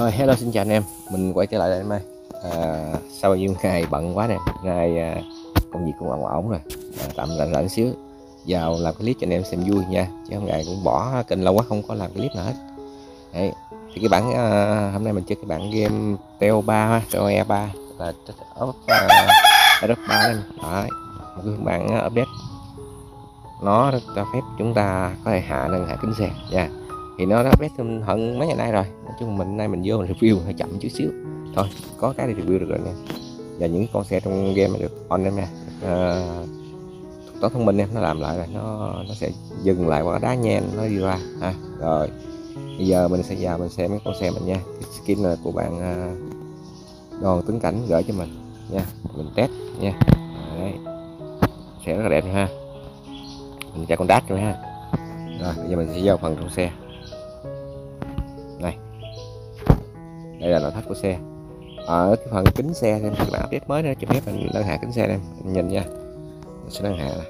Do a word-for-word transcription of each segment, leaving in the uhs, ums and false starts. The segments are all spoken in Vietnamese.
Rồi, hello xin chào anh em, mình quay trở lại đây em ơi. À, sau bao nhiêu ngày bận quá nè, ngày à, công việc cũng ổn ổn rồi, à, tạm rảnh rảnh xíu, vào làm cái clip cho anh em xem vui nha, chứ hôm ngày cũng bỏ kênh lâu quá không có làm clip nào hết. Đấy, thì cái bản à, hôm nay mình chơi cái bản game T O ba, T O E ba là ốp Adobe ba đây, đấy, một cái bản uh, update nó cho phép chúng ta có thể hạ nâng hạ kính xe nha. Thì nó đã update hơn mấy ngày nay rồi, nói chung mình nay mình vô mình review hơi chậm chút xíu thôi, có cái thì review được rồi nha. Và những con xe trong game được on em nha, à, thuật toán thông minh em nó làm lại rồi, nó nó sẽ dừng lại qua đá nhen nó đi ra ha. Rồi bây giờ mình sẽ vào mình xem mấy con xe mình nha. Cái skin là của bạn uh, Đoàn Tuấn Cảnh gửi cho mình nha, mình test nha. Đấy, sẽ rất là đẹp ha, mình cho con đát rồi ha. Rồi bây giờ mình sẽ vào phần trong xe này, đây là nội thất của xe. Ở cái phần kính xe em các bạn update mới nữa cho phép mình nâng hạ kính xe em, em nhìn nha, mình sẽ nâng hạ này.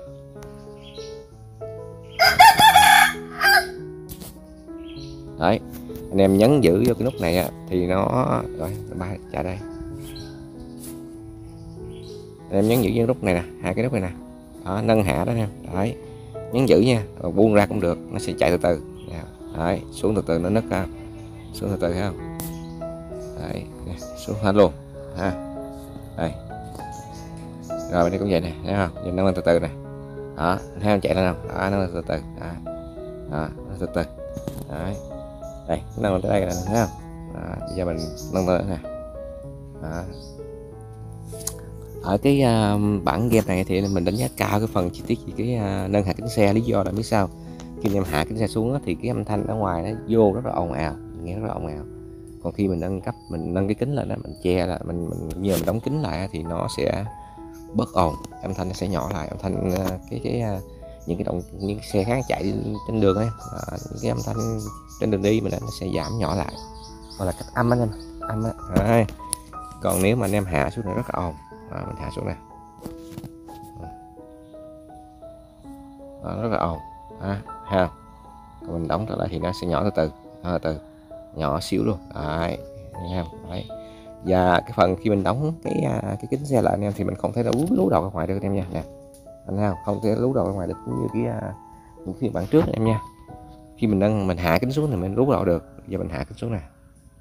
Đấy, anh em nhấn giữ vô cái nút này thì nó rồi ba chạy đây, anh em nhấn giữ vô nút này nè, hai cái nút này nè, đó, nâng hạ đó em. Đấy, nhấn giữ nha, rồi buông ra cũng được, nó sẽ chạy từ từ. Đấy, xuống từ từ nó nứt ra, xuống từ từ thấy không? Đấy, xuống hết luôn ha. Đây, rồi bên đây cũng vậy này, thấy không? Nhìn nó lên từ từ này, đó, thấy không, chạy lên không? Đó, nó lên từ từ, đó, đó, nó từ từ. Đấy, đây, nó nâng lên tới đây này, thấy không? Đó, bây giờ mình nâng lên nè. Đó. Ở cái uh, bản game này thì mình đánh giá cao cái phần chi tiết về cái uh, nâng hạ kính xe. Lý do là biết sao? Khi em hạ kính xe xuống đó, thì cái âm thanh ở ngoài nó vô rất là ồn ào, nghe rất là ồn ào. Còn khi mình nâng cấp, mình nâng cái kính lên đó, mình che là mình mình nhờ mình đóng kính lại thì nó sẽ bớt ồn, âm thanh nó sẽ nhỏ lại, âm thanh cái cái những cái động những cái xe khác chạy trên đường ấy, à, những cái âm thanh trên đường đi mình nó sẽ giảm nhỏ lại, hoặc là cách âm anh em, âm á. Đấy. Còn nếu mà anh em hạ xuống này rất là ồn, à, mình hạ xuống này, à, rất là ồn, à, ha. Còn mình đóng trở lại thì nó sẽ nhỏ từ từ, từ từ nhỏ xíu luôn. Đấy, nghe không? Đấy. Và cái phần khi mình đóng cái cái kính xe lại anh em thì mình không thể lú lú đầu ra ngoài được anh em nha. Nè, anh thấy không? Không thể lú đầu ra ngoài được như cái những phiên bản trước em nha. Khi mình nâng mình hạ kính xuống thì mình lú đầu được. Giờ mình hạ kính xuống này.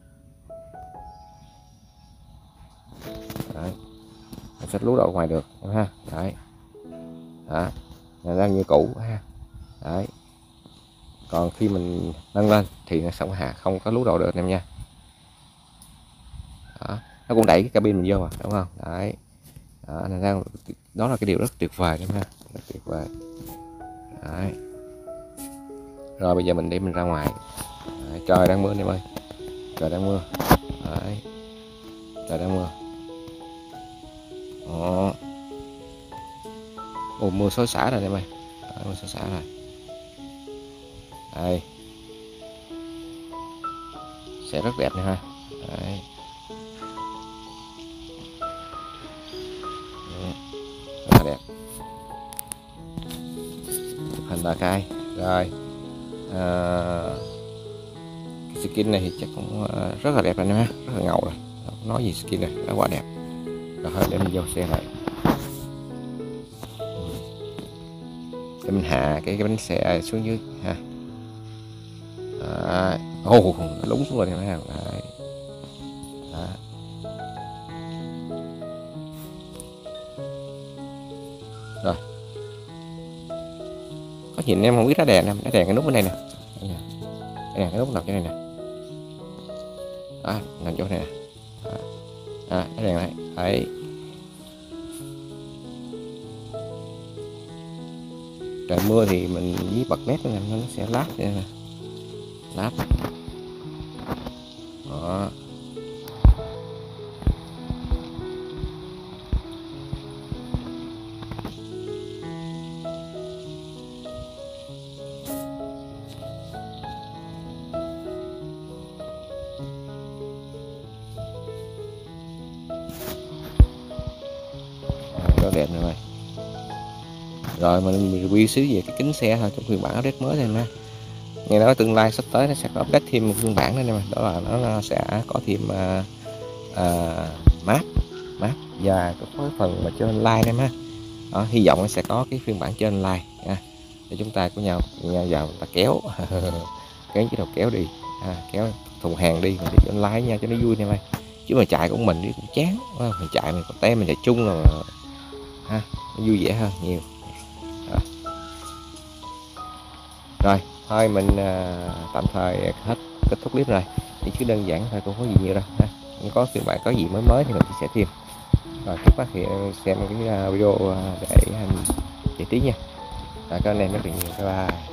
Đấy, mình sẽ lú đầu ngoài được ha. Đấy, đó, là đang như cũ ha. Đấy, còn khi mình nâng lên thì nó không hạ, không có lú đầu được em nha. Đó, nó cũng đẩy cái cabin mình vô à, đúng không? Đấy, đó, là, đó là cái điều rất tuyệt vời em ha, rất tuyệt vời. Đấy, rồi bây giờ mình đi mình ra ngoài. Đấy, trời đang mưa em ơi, trời đang mưa. Đấy, trời đang mưa. Đó. Ồ, mưa xối xả rồi em ơi. Đấy, mưa xối xả rồi. Đây, sẽ rất đẹp này ha. Đấy. Rất là đẹp, hình ba cái rồi. À, cái skin này thì chắc cũng rất là đẹp rồi ha, rất là ngầu rồi, không nói gì, skin này nó quá đẹp rồi. Thôi để mình vô xe này để mình hạ cái cái bánh xe xuống dưới ha. Ồ, oh, nó lún xuống rồi thấy không? Đấy. Đó. Rồi, có nhìn em không biết đá đèn nè, đá đèn cái nút bên đây nè, đây nè, cái nút nằm chỗ này nè, đó, nằm chỗ này nè, đó, đó, đá đèn này, đấy. Trời mưa thì mình với bật nét này, nó sẽ lát vậy nè, lát. Đó. Rất đẹp này ơi. Rồi mình review xíu về cái kính xe thôi trong phiên bản update mới này nè. nghe nói tương lai sắp tới nó sẽ có update thêm một phiên bản nữa nè mà, đó là nó, nó sẽ có thêm uh, uh, map map và có cái phần mà chơi online em ha. Đó, hy vọng nó sẽ có cái phiên bản chơi online nha, để chúng ta của nhau nhau vào ta kéo kéo cái đầu kéo đi, à, kéo thùng hàng đi mà đi online nha cho nó vui nè mày, chứ mà chạy của mình đi cũng chán. Mình chạy mình có tem mình chạy chung là ha, nó vui vẻ hơn nhiều. Rồi, rồi thôi mình uh, tạm thời hết kết thúc clip rồi, thì chứ đơn giản thôi, cũng có gì nhiều đâu ha. Có phiên bản có gì mới mới thì mình chia sẻ thêm. Rồi trước mắt thì xem cái video để giải trí nha. Rồi các anh em rất là nhiều, bye bye.